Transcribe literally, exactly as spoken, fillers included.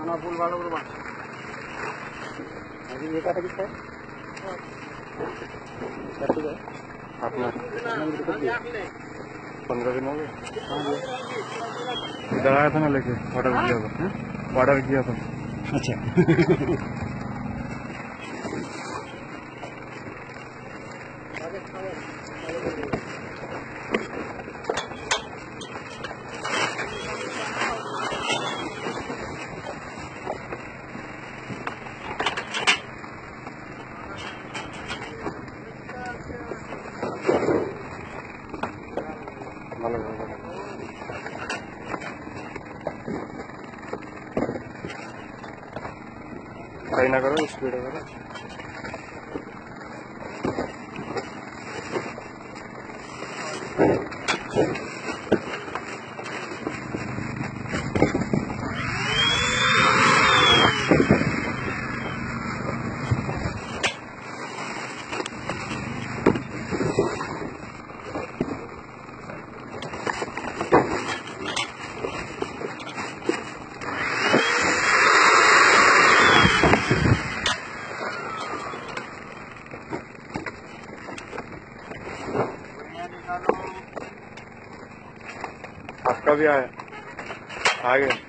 अपना पुल वालों को अभी ये कहा किसका है अपना पंद्रह दिन हो गए। इधर आया था ना लेके ऑर्डर किया था ऑर्डर किया था। अच्छा ट्राई ना करो स्पीड करो। आपका भी आया आ गया।